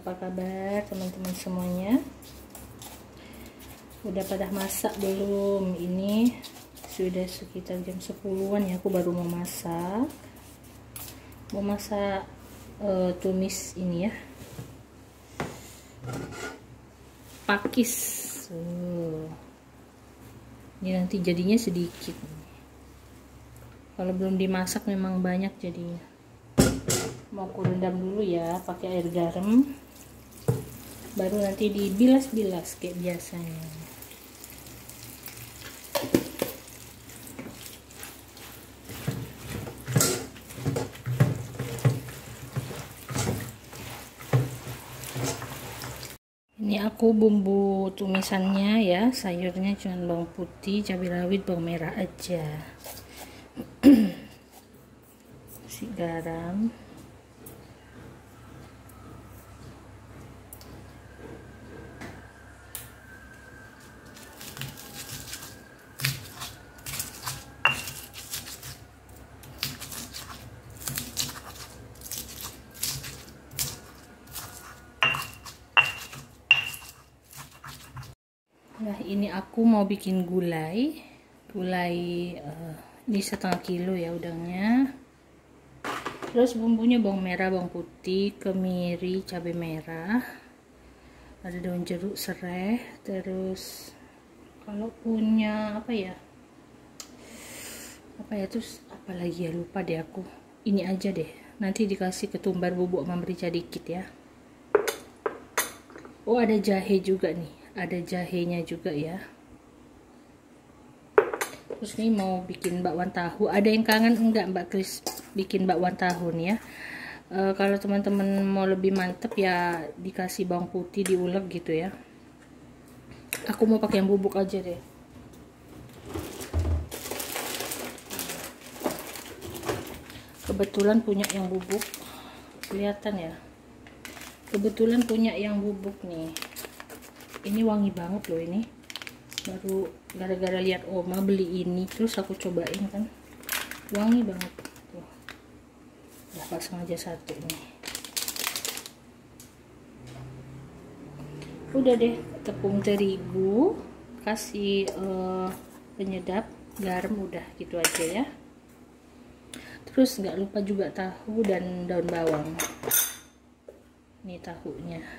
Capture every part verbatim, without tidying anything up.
apa kabar teman-teman semuanya? Udah pada masak belum? Ini sudah sekitar jam sepuluhan ya, aku baru mau masak. Mau masak uh, tumis ini ya, pakis. uh. Ini nanti jadinya sedikit, kalau belum dimasak memang banyak jadinya. Mau aku rendam dulu ya pakai air garam, baru nanti dibilas-bilas kayak biasanya. Ini aku bumbu tumisannya ya, sayurnya cuma bawang putih, cabai rawit, bawang merah aja. Kasih garam. Nah, ini aku mau bikin gulai. Gulai uh, ini setengah kilo ya udangnya. Terus bumbunya bawang merah, bawang putih, kemiri, cabai merah. Ada daun jeruk, serai. Terus kalau punya apa ya? Apa ya terus apa lagi ya, lupa deh aku. Ini aja deh. Nanti dikasih ketumbar bubuk sama merica dikit ya. Oh, ada jahe juga nih. Ada jahenya juga ya. Terus nih mau bikin bakwan tahu. Ada yang kangen enggak Mbak Kris bikin bakwan tahu nih ya? E, kalau teman-teman mau lebih mantep ya dikasih bawang putih diulek gitu ya. Aku mau pakai yang bubuk aja deh. Kebetulan punya yang bubuk. Kelihatan ya? Kebetulan punya yang bubuk nih. Ini wangi banget loh ini. Baru gara-gara lihat Oma beli ini, terus aku cobain kan. Wangi banget. Tuh. Udah pasang aja satu nih. Udah deh, tepung terigu, kasih uh, penyedap, garam, udah gitu aja ya. Terus nggak lupa juga tahu dan daun bawang. Ini tahunya.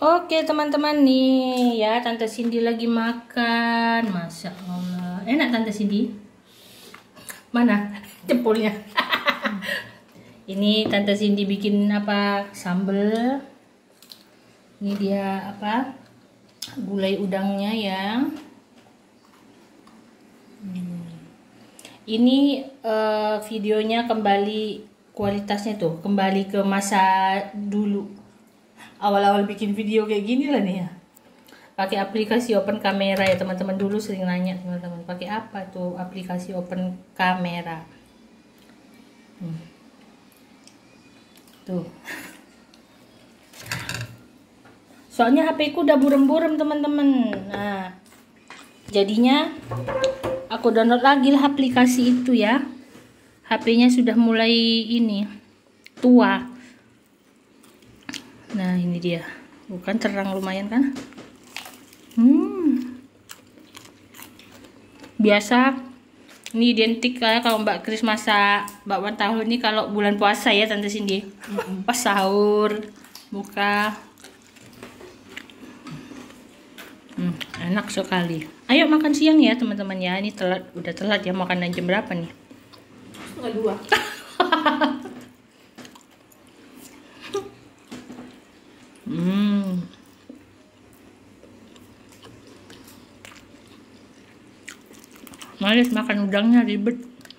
Oke teman-teman nih ya, Tante Cindy lagi makan. Masya Allah, enak Tante Cindy? Mana jempolnya? Ini Tante Cindy bikin apa, sambel. Ini dia apa, gulai udangnya ya. hmm. Ini uh, videonya kembali, kualitasnya tuh kembali ke masa dulu, awal-awal bikin video kayak gini lah nih ya. Pakai aplikasi open kamera ya teman-teman. Dulu sering nanya teman-teman, pakai apa tuh aplikasi open kamera. hmm. Tuh. Soalnya H P ku udah burem-burem teman-teman. Nah, jadinya aku download lagi lah aplikasi itu ya. H P-nya sudah mulai ini tua. Nah ini dia, bukan terang lumayan kan? Hmm. Biasa ini identik kayak kalau Mbak Kris masak bakwan tahu ini kalau bulan puasa ya Tante Cindy. Mm-mm. Pas sahur buka. Hmm, enak sekali. Ayo makan siang ya teman-teman ya. Ini telat, udah telat ya, makan jam berapa nih? Setengah dua. Hmm. Males makan udangnya, ribet.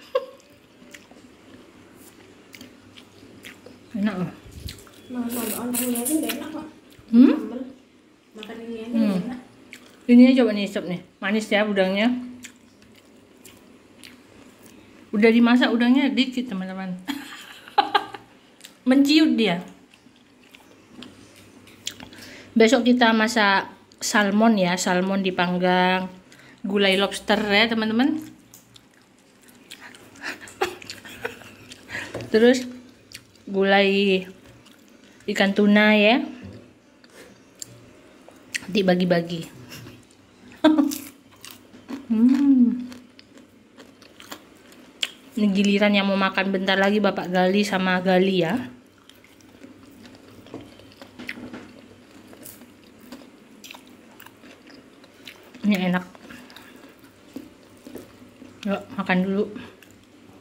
Enak loh. Makan udangnya aja udah enak kok. Hmm? Sambal. Makan ini aja Hmm. udah enak. Ini aja coba nih, sop nih. Manis ya udangnya. Udah dimasak udangnya dikit teman-teman. Menciut dia. Besok kita masak salmon ya, salmon dipanggang, gulai lobster ya teman-teman. Terus gulai ikan tuna ya, dibagi-bagi. hmm. Ini giliran yang mau makan bentar lagi Bapak Gali sama Gali ya. Ini enak. Yuk makan dulu.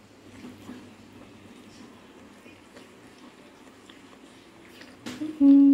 Hmm.